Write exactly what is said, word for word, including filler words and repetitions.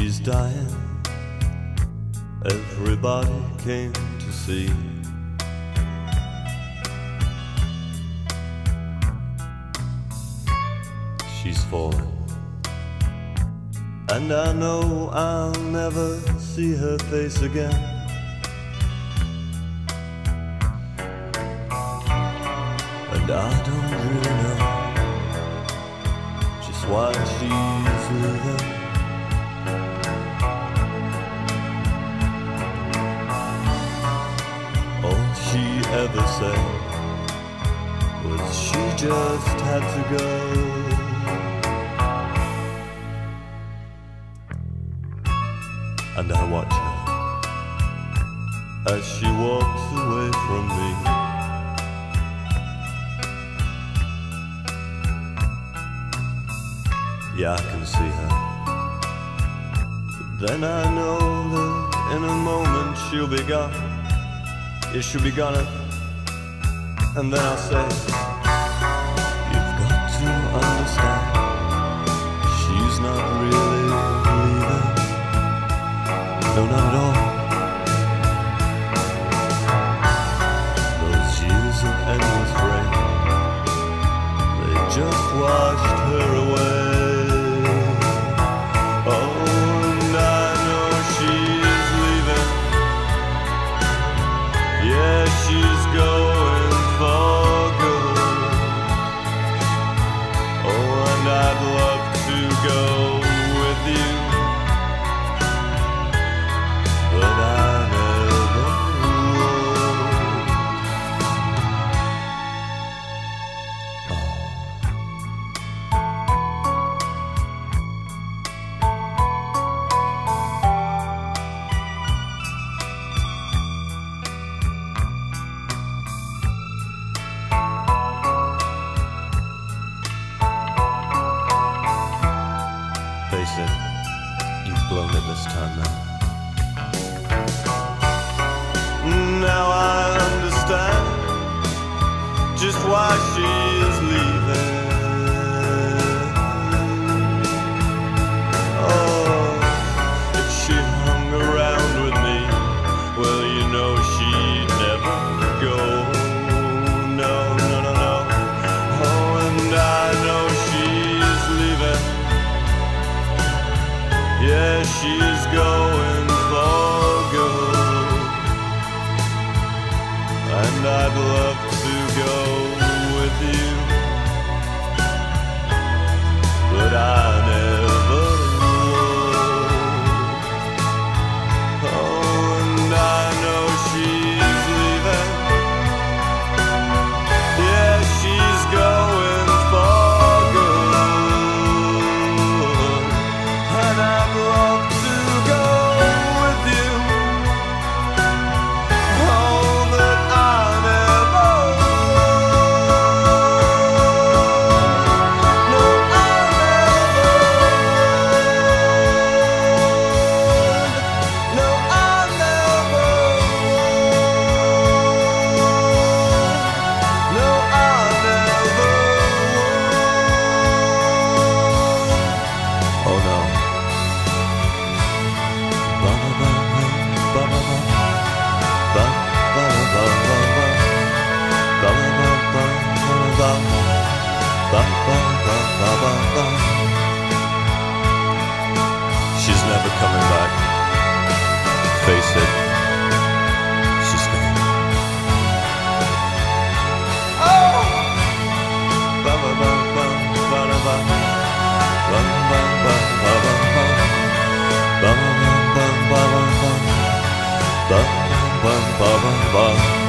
she's dying. Everybody came to see. She's falling, and I know I'll never see her face again. And I don't really know just why she's leaving. All she ever said was she just had to go. And I watch her as she walks away from me. Yeah, I can see her, but then I know that in a moment she'll be gone. Yeah, she'll be gone, and then I'll say, you've got to understand, she's not really leaving. No, not at all. Those years of endless rain, they just washed her away. Oh, and I know she's leaving. Yeah, she's going for good. Oh, and I'd love to go with you, but I never would. Oh. Face it, you've blown it this time now. Now I understand just why she is leaving. Oh, if she hung around with me, well, you know she'd never go. No, no, no, no. Oh, and I know she's leaving. Yeah, she's going for good. And I'd love to go with you, but I never would. Oh, and I know she's leaving. Yeah, she's going for good. And I'd love to go with you. Oh, but I never would. No, I never would. No, I never would. No, I never would. Oh no. Ba ba ba ba ba ba ba ba ba ba ba ba ba ba ba. She's never coming back. Face it, she's gone. Oh! Ba ba ba ba ba ba ba ba ba ba ba ba ba. Ba ba ba ba ba ba ba ba ba ba ba ba.